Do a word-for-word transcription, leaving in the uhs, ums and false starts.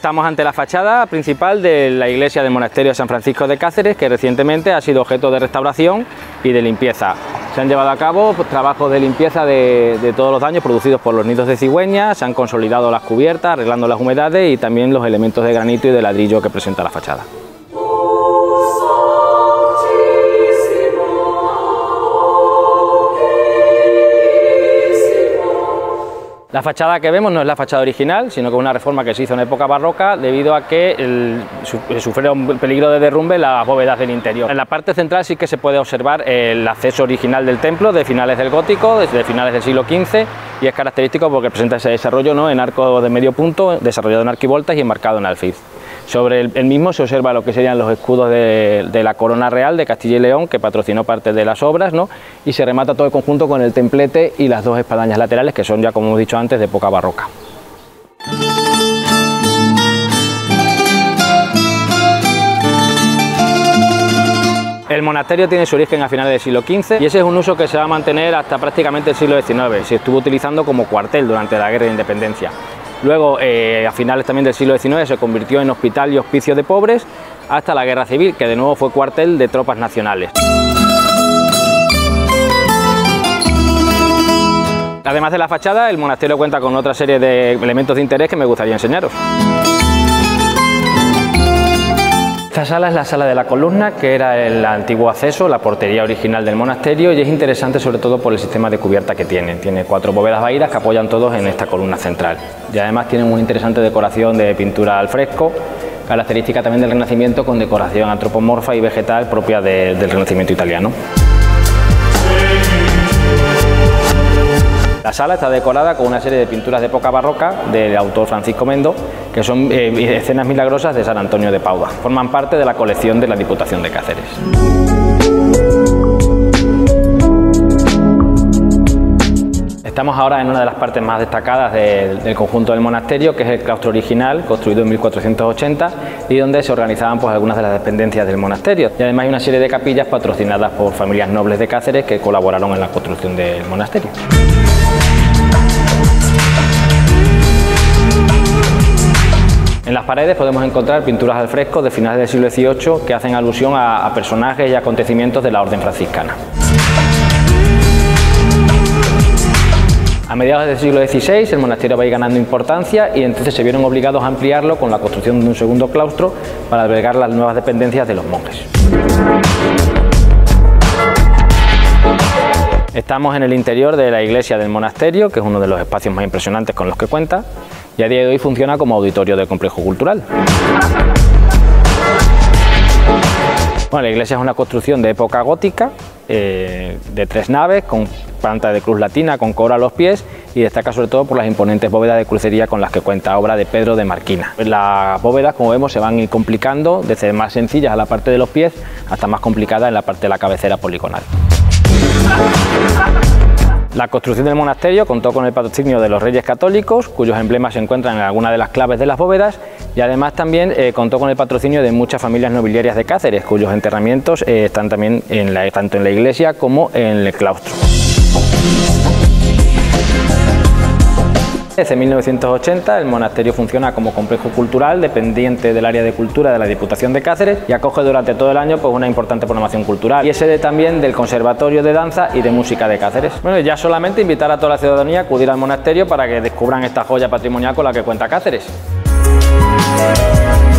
Estamos ante la fachada principal de la iglesia del monasterio de San Francisco de Cáceres, que recientemente ha sido objeto de restauración y de limpieza. Se han llevado a cabo pues, trabajos de limpieza de, de todos los daños producidos por los nidos de cigüeña, se han consolidado las cubiertas, arreglando las humedades y también los elementos de granito y de ladrillo que presenta la fachada. La fachada que vemos no es la fachada original, sino que es una reforma que se hizo en época barroca debido a que el, sufrieron peligro de derrumbe las bóvedas del interior. En la parte central sí que se puede observar el acceso original del templo de finales del gótico, desde finales del siglo quince, y es característico porque presenta ese desarrollo, ¿no?, en arco de medio punto, desarrollado en arquivoltas y enmarcado en alfiz. Sobre el, el mismo se observa lo que serían los escudos de, de la corona real de Castilla y León, que patrocinó parte de las obras, ¿no?, y se remata todo el conjunto con el templete y las dos espadañas laterales, que son ya, como hemos dicho antes, de época barroca. El monasterio tiene su origen a finales del siglo quince y ese es un uso que se va a mantener hasta prácticamente el siglo diecinueve. Se estuvo utilizando como cuartel durante la Guerra de Independencia. Luego, eh, a finales también del siglo diecinueve, se convirtió en hospital y hospicio de pobres hasta la Guerra Civil, que de nuevo fue cuartel de tropas nacionales. Además de la fachada, el monasterio cuenta con otra serie de elementos de interés que me gustaría enseñaros. Esta sala es la sala de la columna, que era el antiguo acceso, la portería original del monasterio, y es interesante sobre todo por el sistema de cubierta que tiene. Tiene cuatro bóvedas vaídas que apoyan todos en esta columna central. Y además tiene una interesante decoración de pintura al fresco, característica también del Renacimiento, con decoración antropomorfa y vegetal propia de, del Renacimiento italiano. La sala está decorada con una serie de pinturas de época barroca del autor Francisco Mendo, que son eh, escenas milagrosas de San Antonio de Padua. Forman parte de la colección de la Diputación de Cáceres. Estamos ahora en una de las partes más destacadas de, del conjunto del monasterio, que es el claustro original, construido en mil cuatrocientos ochenta, y donde se organizaban pues, algunas de las dependencias del monasterio. Y además hay una serie de capillas patrocinadas por familias nobles de Cáceres que colaboraron en la construcción del monasterio. En las paredes podemos encontrar pinturas al fresco de finales del siglo dieciocho que hacen alusión a, a personajes y acontecimientos de la orden franciscana. A mediados del siglo dieciséis el monasterio va a ir ganando importancia y entonces se vieron obligados a ampliarlo con la construcción de un segundo claustro para albergar las nuevas dependencias de los monjes. Estamos en el interior de la iglesia del monasterio, que es uno de los espacios más impresionantes con los que cuenta, y a día de hoy funciona como auditorio del complejo cultural. Bueno, la iglesia es una construcción de época gótica, eh, de tres naves, con planta de cruz latina, con coro a los pies, y destaca sobre todo por las imponentes bóvedas de crucería con las que cuenta, obra de Pedro de Marquina. Las bóvedas, como vemos, se van a ir complicando, desde más sencillas a la parte de los pies, hasta más complicadas en la parte de la cabecera poligonal. La construcción del monasterio contó con el patrocinio de los Reyes Católicos, cuyos emblemas se encuentran en alguna de las claves de las bóvedas, y además también eh, contó con el patrocinio de muchas familias nobiliarias de Cáceres, cuyos enterramientos eh, están también en la, tanto en la iglesia como en el claustro. Desde mil novecientos ochenta el monasterio funciona como complejo cultural dependiente del área de cultura de la Diputación de Cáceres y acoge durante todo el año pues, una importante programación cultural, y es sede también del Conservatorio de Danza y de Música de Cáceres. Bueno, ya solamente invitar a toda la ciudadanía a acudir al monasterio para que descubran esta joya patrimonial con la que cuenta Cáceres.